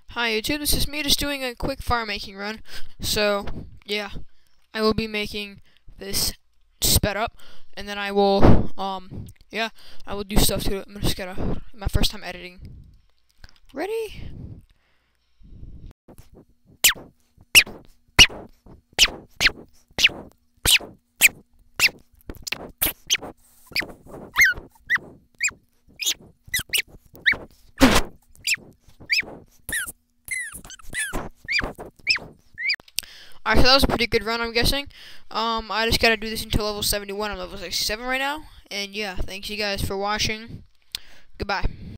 Hi YouTube, this is me just doing a quick farm making run. So, yeah, I will be making this sped up, and then I will, yeah, I will do stuff to it. I'm just gonna, my first time editing. Ready? Alright, so that was a pretty good run, I'm guessing. I just gotta do this until level 71. I'm level 67 right now. And yeah, thanks you guys for watching. Goodbye.